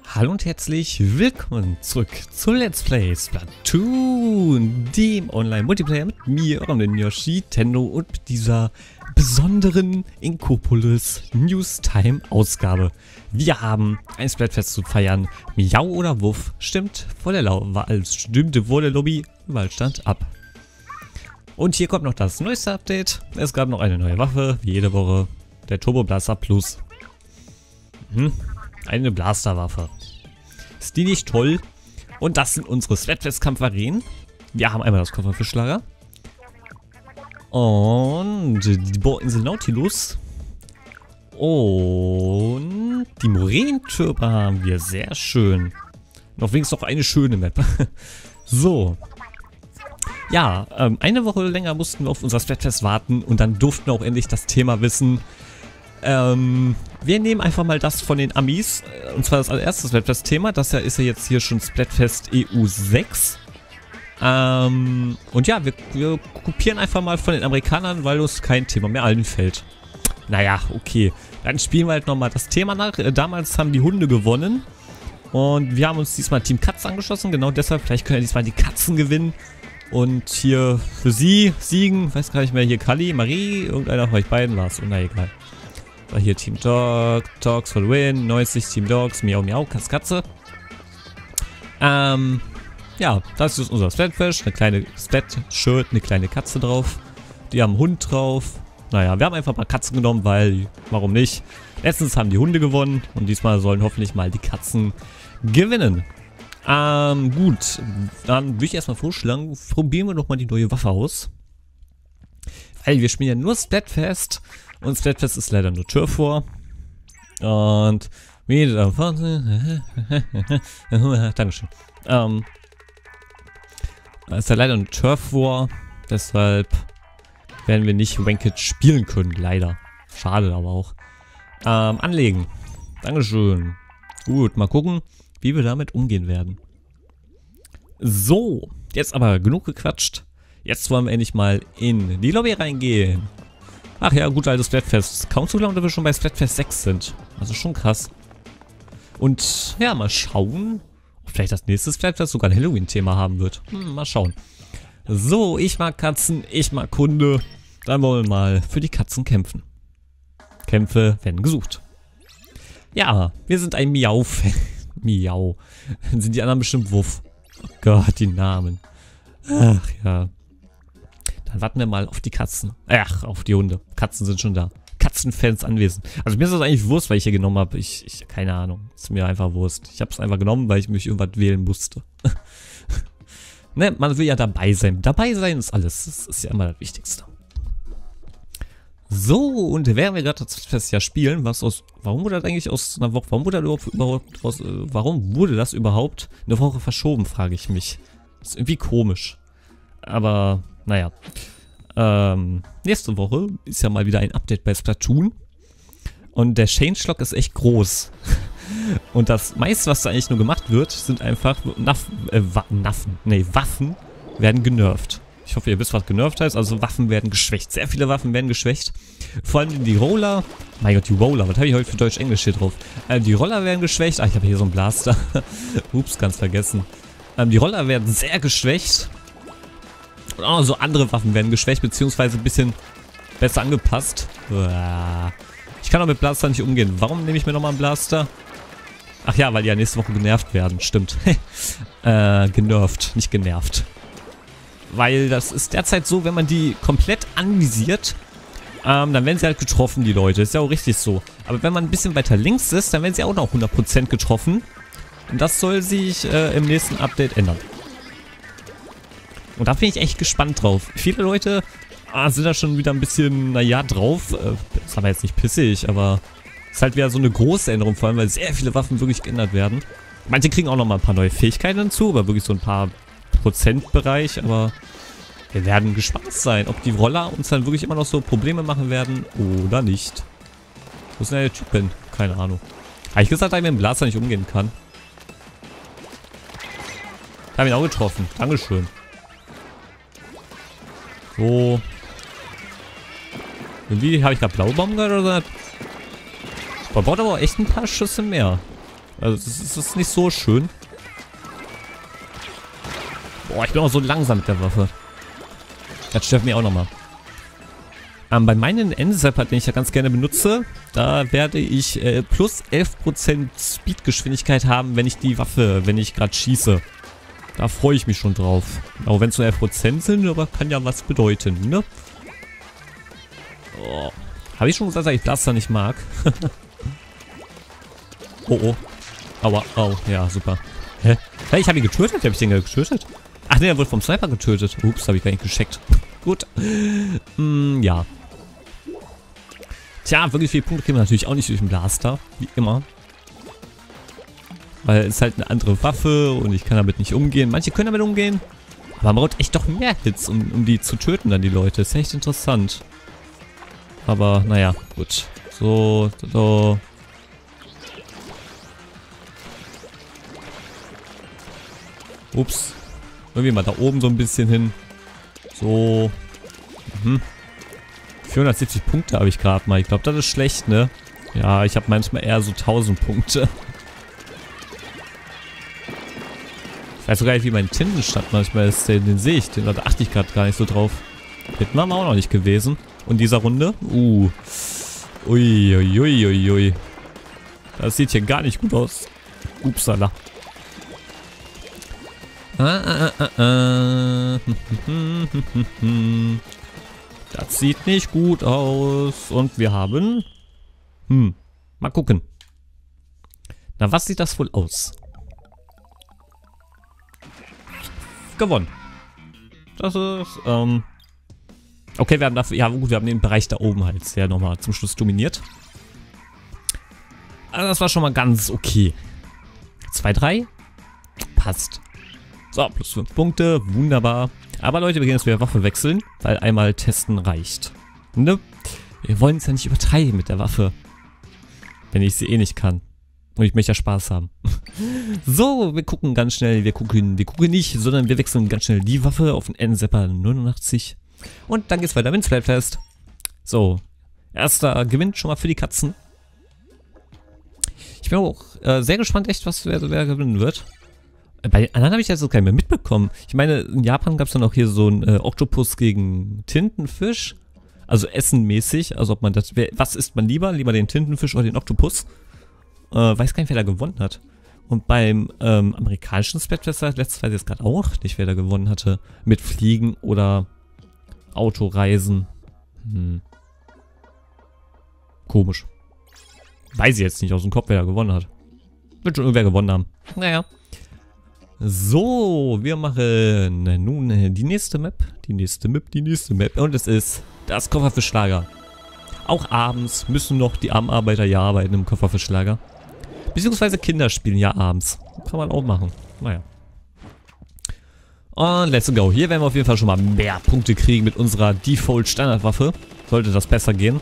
Hallo und herzlich willkommen zurück zu Let's Play Splatoon, dem Online-Multiplayer mit mir, eurem Yoshi, Tendo und mit dieser besonderen Inkopolis Newstime Ausgabe. Wir haben ein Splatfest zu feiern. Miau oder Wuff stimmt vor der Lobby, Wahlstand ab. Und hier kommt noch das neueste Update. Es gab noch eine neue Waffe, wie jede Woche, der Turbo Blaster Plus. Eine Blasterwaffe. Ist die nicht toll? Und das sind unsere Splatfest-Kampfarenen. Wir haben einmal das Kofferfischlager. Und die Bohrinsel Nautilus. Und die Moränentürme haben wir. Sehr schön. Noch wenigstens noch eine schöne Map. So. Ja, eine Woche länger mussten wir auf unser Splatfest warten. Und dann durften wir auch endlich das Thema wissen. Wir nehmen einfach mal das von den Amis, und zwar das allererste Splatfest-Thema. Das ist ja jetzt hier schon Splatfest EU 6. Und ja, wir kopieren einfach mal von den Amerikanern, weil uns kein Thema mehr einfällt. Naja, okay. Dann spielen wir halt nochmal das Thema nach. Damals haben die Hunde gewonnen. Und wir haben uns diesmal Team Katz angeschlossen. Genau deshalb, vielleicht können ja diesmal die Katzen gewinnen. Und hier für sie siegen, weiß gar nicht mehr, hier Kali, Marie, irgendeiner von euch beiden war es. Und na egal. Hier Team Dog, Dogs for the win, 90 Team Dogs, Miau Miau, Katze. Ja, das ist unser Splatfish, eine kleine Splat-Shirt, eine kleine Katze drauf. Die haben einen Hund drauf. Naja, wir haben einfach mal Katzen genommen, weil, warum nicht? Letztens haben die Hunde gewonnen und diesmal sollen hoffentlich mal die Katzen gewinnen. Gut, dann würde ich erstmal vorschlagen, probieren wir doch mal die neue Waffe aus. Weil wir spielen ja nur Splatfest. Und Splatfest ist leider nur Turf War. Und Dankeschön. Ist ja leider ein Turf War. Deshalb werden wir nicht Ranked spielen können, leider. Schade aber auch. Anlegen. Dankeschön. Gut, mal gucken, wie wir damit umgehen werden. So, jetzt aber genug gequatscht. Jetzt wollen wir endlich mal in die Lobby reingehen. Ach ja, gut, altes Splatfest. Kaum zu glauben, dass wir schon bei Splatfest 6 sind. Also schon krass. Und ja, mal schauen, ob vielleicht das nächste Splatfest sogar ein Halloween-Thema haben wird. Mal schauen. So, ich mag Katzen, ich mag Hunde. Dann wollen wir mal für die Katzen kämpfen. Kämpfe werden gesucht. Ja, wir sind ein Miau-Fan. Miau. Dann sind die anderen bestimmt Wuff. Oh Gott, die Namen. Ach ja. Dann warten wir mal auf die Katzen. Ach, auf die Hunde. Katzen sind schon da. Katzenfans anwesend. Also mir ist das eigentlich Wurst, weil ich hier genommen habe. Keine Ahnung. Ist mir einfach Wurst. Ich habe es einfach genommen, weil ich mich irgendwas wählen musste. Ne, man will ja dabei sein. Dabei sein ist alles. Das ist ja immer das Wichtigste. So, und während wir gerade das Fest ja spielen, warum wurde das eigentlich aus einer Woche, warum wurde das überhaupt eine Woche verschoben, frage ich mich. Das ist irgendwie komisch. Aber, naja. Nächste Woche ist ja mal wieder ein Update bei Splatoon. Und der Changelog ist echt groß. Und das meiste, was da eigentlich nur gemacht wird, sind einfach Waffen werden genervt. Ich hoffe, ihr wisst, was genervt heißt. Also Waffen werden geschwächt. Sehr viele Waffen werden geschwächt. Vor allem die Roller. Mein Gott, die Roller. Was habe ich heute für Deutsch-Englisch hier drauf? Die Roller werden geschwächt. Ah, ich habe hier so einen Blaster. Ups, ganz vergessen. Die Roller werden sehr geschwächt. Und auch noch so andere Waffen werden geschwächt, beziehungsweise ein bisschen besser angepasst. Ich kann auch mit Blaster nicht umgehen. Warum nehme ich mir nochmal einen Blaster? Ach ja, weil die ja nächste Woche genervt werden. Stimmt. Genervt, nicht genervt. Weil das ist derzeit so, wenn man die komplett anvisiert, dann werden sie halt getroffen, die Leute. Ist ja auch richtig so. Aber wenn man ein bisschen weiter links ist, dann werden sie auch noch 100% getroffen. Und das soll sich im nächsten Update ändern. Und da bin ich echt gespannt drauf. Viele Leute sind da schon wieder ein bisschen, naja, drauf. Das haben wir jetzt nicht pissig, aber es ist halt wieder so eine große Änderung, vor allem, weil sehr viele Waffen wirklich geändert werden. Manche kriegen auch nochmal ein paar neue Fähigkeiten hinzu, aber wirklich so ein paar Prozentbereich, aber wir werden gespannt sein, ob die Roller uns dann wirklich immer noch so Probleme machen werden oder nicht. Wo ist denn der Typ hin? Keine Ahnung. Habe ich gesagt, dass ich mit dem Blaster nicht umgehen kann? Ich habe ihn auch getroffen. Dankeschön. So. Irgendwie habe ich gerade blaue Bomben gehört oder so. Man braucht aber echt ein paar Schüsse mehr. Also es ist nicht so schön. Boah, ich bin auch so langsam mit der Waffe. Das stört mich auch nochmal. Bei meinen N-Zapper, den ich ja ganz gerne benutze, da werde ich plus 11% Speedgeschwindigkeit haben, wenn ich gerade schieße. Da freue ich mich schon drauf. Auch wenn es nur 11% sind, aber kann ja was bedeuten, ne? Oh. Habe ich schon gesagt, dass ich Blaster nicht mag? Oh, oh. Aua, au, ja, super. Hä? Hey, ich habe ihn getötet? Habe ich den getötet? Ach ne, er wurde vom Sniper getötet. Ups, habe ich gar nicht gecheckt. Gut. Ja. Tja, wirklich viele Punkte kriegen wir natürlich auch nicht durch den Blaster. Wie immer. Weil es ist halt eine andere Waffe und ich kann damit nicht umgehen. Manche können damit umgehen. Aber man braucht echt doch mehr Hits, um die zu töten dann, die Leute. Ist echt interessant. Aber, naja, gut. So. Ups. Irgendwie mal da oben so ein bisschen hin. So. 470 Punkte habe ich gerade mal. Ich glaube, das ist schlecht, ne? Ja, ich habe manchmal eher so 1000 Punkte. Ich weiß sogar nicht, wie mein Tintenstand manchmal ist. Den sehe ich. Da achte ich gerade gar nicht so drauf. Hätten wir auch noch nicht gewesen. Und dieser Runde? Uiuiuiui. Das sieht hier gar nicht gut aus. Upsala. Das sieht nicht gut aus. Und wir haben... mal gucken. Na, was sieht das wohl aus? Gewonnen. Das ist, okay, wir haben dafür... Ja, gut, wir haben den Bereich da oben halt sehr nochmal zum Schluss dominiert. Also das war schon mal ganz okay. 2-3. Passt. So, plus 5 Punkte. Wunderbar. Aber Leute, wir gehen jetzt wieder Waffe wechseln, weil einmal testen reicht. Ne? Wir wollen es ja nicht übertreiben mit der Waffe. Wenn ich sie eh nicht kann. Und ich möchte ja Spaß haben. So, wir gucken ganz schnell. Wir gucken nicht, sondern wir wechseln ganz schnell die Waffe auf den N-Zapper 89. Und dann geht's weiter mit Splatfest. So, erster Gewinn schon mal für die Katzen. Ich bin auch sehr gespannt, echt, wer gewinnen wird. Bei den anderen habe ich jetzt so keinen mehr mitbekommen. Ich meine, in Japan gab es dann auch hier so einen Oktopus gegen Tintenfisch. Also essenmäßig. Also ob man das... Was isst man lieber? Lieber den Tintenfisch oder den Oktopus? Weiß gar nicht, wer da gewonnen hat. Und beim amerikanischen Splatfest letztes weiß ich jetzt gerade auch nicht, wer da gewonnen hatte. Mit Fliegen oder Autoreisen. Komisch. Weiß ich jetzt nicht aus dem Kopf, wer da gewonnen hat. Wird schon irgendwer gewonnen haben. Naja. So, wir machen nun die nächste Map. Die nächste Map. Und es ist das Kofferfischlager. Auch abends müssen noch die armen Arbeiter ja arbeiten im Kofferfischlager. Beziehungsweise Kinder spielen ja abends. Kann man auch machen. Naja. Und let's go. Hier werden wir auf jeden Fall schon mal mehr Punkte kriegen mit unserer Default Standardwaffe. Sollte das besser gehen.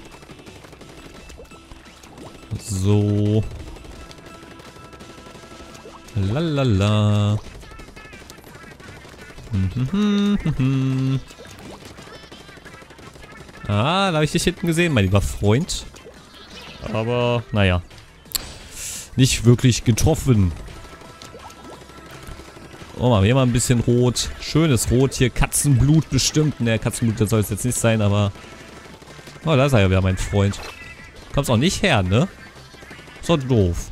So. Lalala. Ah, da habe ich dich hinten gesehen, mein lieber Freund. Aber, naja. Nicht wirklich getroffen. Oh, mal, hier mal ein bisschen rot. Schönes Rot hier. Katzenblut bestimmt. Ne, Katzenblut, das soll es jetzt nicht sein, aber... Oh, da ist er ja wieder, mein Freund. Kommst auch nicht her, ne? So doof.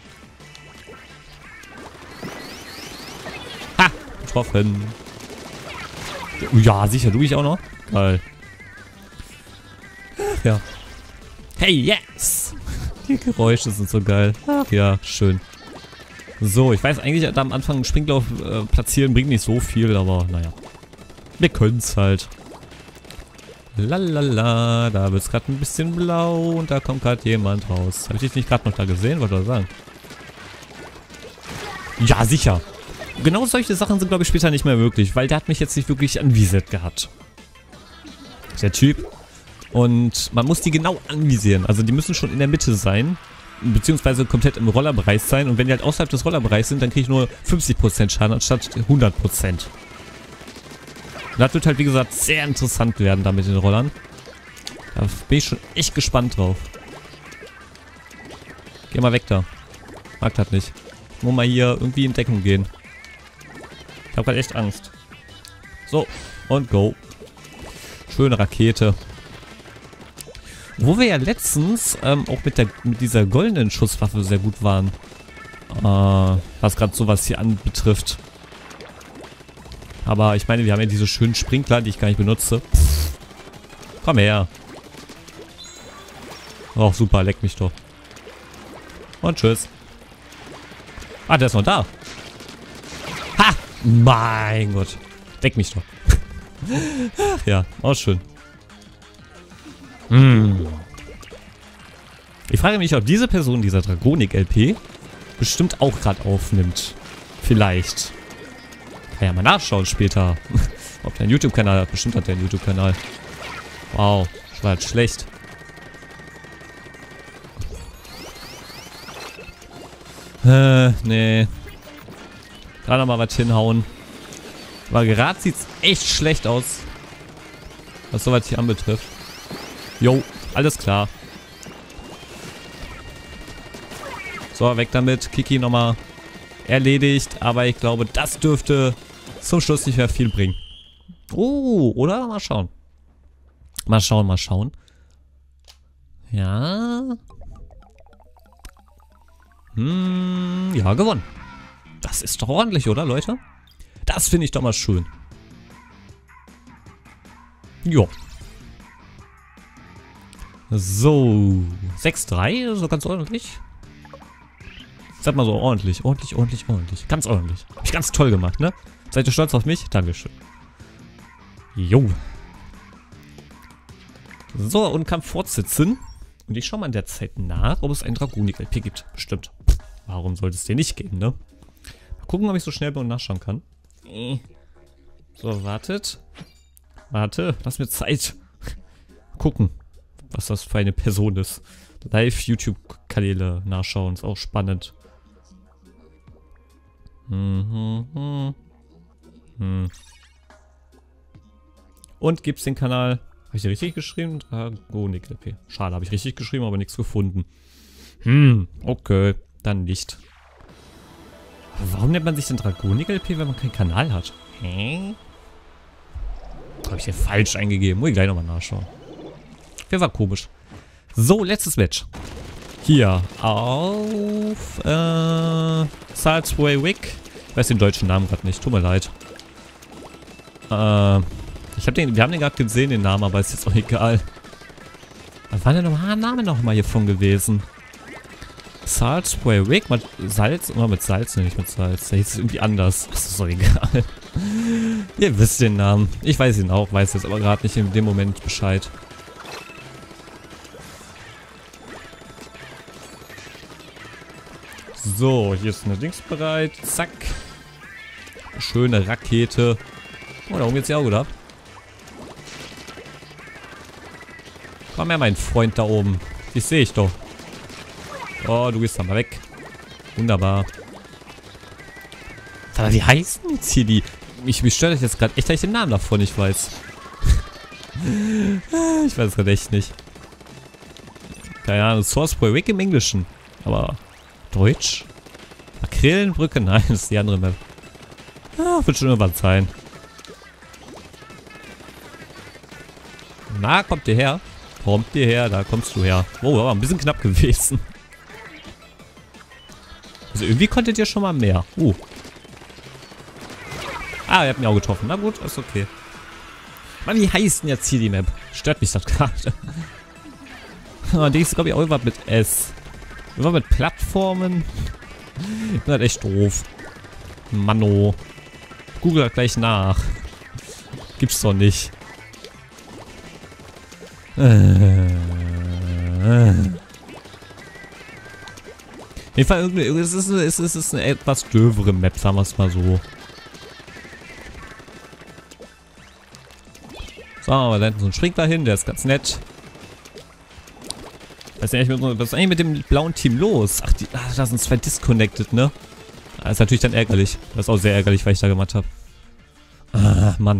Ha! Getroffen. Ja, sicher, du ich auch noch. Geil. Ja. Hey, yes! Die Geräusche sind so geil. Ach ja, schön. So, ich weiß eigentlich, da am Anfang einen Springlauf platzieren bringt nicht so viel, aber naja. Wir können es halt. Lalala, da wird es gerade ein bisschen blau und da kommt gerade jemand raus. Habe ich dich nicht gerade noch da gesehen? Wollte ich sagen. Ja, sicher. Genau solche Sachen sind, glaube ich, später nicht mehr möglich, weil der hat mich jetzt nicht wirklich anvisiert gehabt. Der Typ. Und man muss die genau anvisieren. Also die müssen schon in der Mitte sein. Beziehungsweise komplett im Rollerbereich sein. Und wenn die halt außerhalb des Rollerbereichs sind, dann kriege ich nur 50% Schaden anstatt 100%. Und das wird halt, wie gesagt, sehr interessant werden da mit den Rollern. Da bin ich schon echt gespannt drauf. Geh mal weg da. Mag das nicht. Nur mal hier irgendwie in Deckung gehen. Ich habe gerade echt Angst. So, und go. Schöne Rakete. Wo wir ja letztens auch mit dieser goldenen Schusswaffe sehr gut waren. Was gerade sowas hier anbetrifft. Aber ich meine, wir haben ja diese schönen Sprinkler, die ich gar nicht benutze. Komm her. Oh, super, leck mich doch. Und tschüss. Ah, der ist noch da. Ha! Mein Gott. Leck mich doch. Ach ja, auch schön. Ich frage mich, ob diese Person dieser Dragonik-LP bestimmt auch gerade aufnimmt. Vielleicht. Kann ja mal nachschauen später. Ob der einen YouTube-Kanal hat. Bestimmt hat der einen YouTube-Kanal. Wow, das war jetzt schlecht. Nee. Gerade noch mal was hinhauen. Aber gerade sieht es echt schlecht aus. Was sowas hier anbetrifft. Jo, alles klar. So, weg damit. Kiki nochmal erledigt. Aber ich glaube, das dürfte zum Schluss nicht mehr viel bringen. Oh, oder? Mal schauen. Mal schauen, mal schauen. Ja. Ja, gewonnen. Das ist doch ordentlich, oder, Leute? Das finde ich doch mal schön. Jo. So. 6-3, so ganz ordentlich. Sag mal so, ordentlich. Ganz ordentlich. Hab ich ganz toll gemacht, ne? Seid ihr stolz auf mich? Dankeschön. Jo. So, und kann fortsetzen. Und ich schaue mal in der Zeit nach, ob es einen Dragonik-LP gibt. Bestimmt. Warum sollte es den nicht geben, ne? Mal gucken, ob ich so schnell bin und nachschauen kann. So, wartet. Warte, lass mir Zeit. Gucken, was das für eine Person ist. Live-YouTube-Kanäle nachschauen, ist auch spannend. Und gibt's den Kanal... Habe ich den richtig geschrieben? Dragonik-LP. Schade, habe ich richtig geschrieben, aber nichts gefunden. Okay, dann nicht. Warum nennt man sich denn Dragonik-LP, wenn man keinen Kanal hat? Hä? Habe ich hier falsch eingegeben? Muss ich gleich nochmal nachschauen. Der war komisch. So, letztes Match. Hier auf Salisbury Wick. Ich weiß den deutschen Namen gerade nicht. Tut mir leid. Wir haben den gerade gesehen, den Namen, aber ist jetzt auch egal. Was war denn nochmal der Name nochmal hiervon gewesen? Salisbury Wick mit Salz? Oder mit Salz? Ne, nicht mit Salz. Der hieß irgendwie anders. Das ist doch egal. Ihr wisst den Namen. Ich weiß ihn auch, weiß jetzt aber gerade nicht in dem Moment Bescheid. So, hier ist eine Dings bereit. Zack. Schöne Rakete. Oh, da oben geht's ja auch gut ab. Komm her, mein Freund da oben. Dich sehe ich doch. Oh, du gehst da mal weg. Wunderbar. Aber wie heißen jetzt hier die... Mich stört das jetzt gerade echt, dass ich den Namen davon nicht weiß. Ich weiß es gerade echt nicht. Keine Ahnung, Salisbury Wick im Englischen. Aber Deutsch? Makrillenbrücke? Nein, das ist die andere Map. Wird schon irgendwann sein. Na, kommt ihr her? Kommt ihr her? Da kommst du her. Oh, aber ein bisschen knapp gewesen. Also irgendwie konntet ihr schon mal mehr. Ah, ihr habt mich auch getroffen. Na gut, ist okay. Mann, wie heißt denn jetzt hier die Map? Stört mich das gerade. Die ist, glaube ich, auch irgendwas mit S. Irgendwas mit Plattformen. Ich bin halt echt doof. Manno. Google halt gleich nach. Gibt's doch nicht. Auf jeden Fall, es ist eine etwas dövere Map, sagen wir es mal so. So, aber da hinten so ein Sprinkler hin, der ist ganz nett. Was ist eigentlich mit dem blauen Team los? Ach, da sind 2 disconnected, ne? Das ist natürlich dann ärgerlich. Das ist auch sehr ärgerlich, was ich da gemacht habe. Ah, Mann.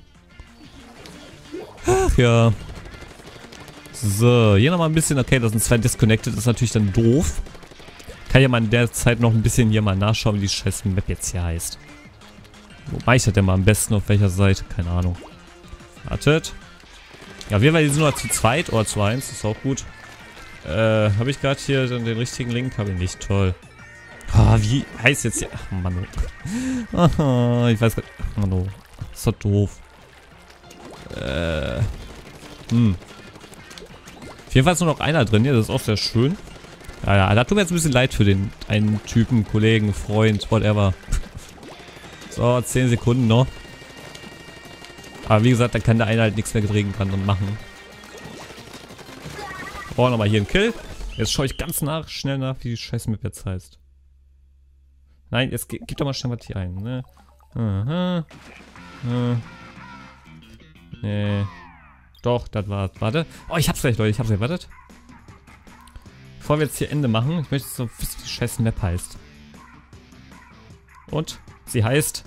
Ach ja. So, hier nochmal ein bisschen. Okay, das sind 2 disconnected. Das ist natürlich dann doof. Kann ja mal in der Zeit noch ein bisschen hier mal nachschauen, wie die scheiß Map jetzt hier heißt. Wo mache der mal am besten auf welcher Seite? Keine Ahnung. Wartet. Ja, wir sind nur zu zweit oder zu eins, ist auch gut. Habe ich gerade hier den richtigen Link? Habe ich nicht. Toll. Oh, wie heißt jetzt hier? Ach, Mann. Oh, ich weiß gar nicht. Ach, Mann. Ist doch doof. Auf jeden Fall ist nur noch einer drin hier, das ist auch sehr schön. Ja, da tut mir jetzt ein bisschen leid für den einen Typen, Kollegen, Freund, whatever. So, 10 Sekunden noch. Aber wie gesagt, da kann der eine halt nichts mehr drehen kann und machen. Oh, nochmal hier ein Kill. Jetzt schaue ich ganz schnell nach, wie die scheiß Map jetzt heißt. Nein, jetzt gib doch mal schnell was hier ein, ne? Nee. Doch, das war's. Warte. Oh, ich hab's gleich, Leute. Ich hab's gleich. Wartet. Bevor wir jetzt hier Ende machen, ich möchte so wissen, wie die scheiß Map heißt. Und? Sie heißt...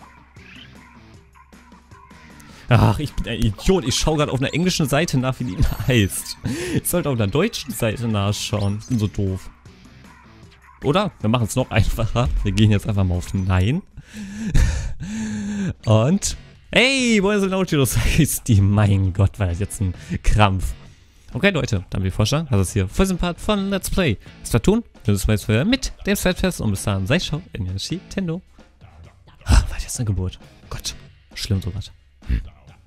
Ach, ich bin ein Idiot. Ich schaue gerade auf einer englischen Seite nach, wie die heißt. Ich sollte auf einer deutschen Seite nachschauen. Ich bin so doof. Oder? Wir machen es noch einfacher. Wir gehen jetzt einfach mal auf Nein. Und... Hey, Boys and Nautilus ist die. Mein Gott, war das jetzt ein Krampf. Okay, Leute, dann würde ich vorschlagen, das ist hier für den Part von Let's Play Splatoon. Das ist jetzt wieder mit dem Splatfest und bis dahin, sei schau in der Nintendo. Was ist eine Geburt? Gott, schlimm sowas.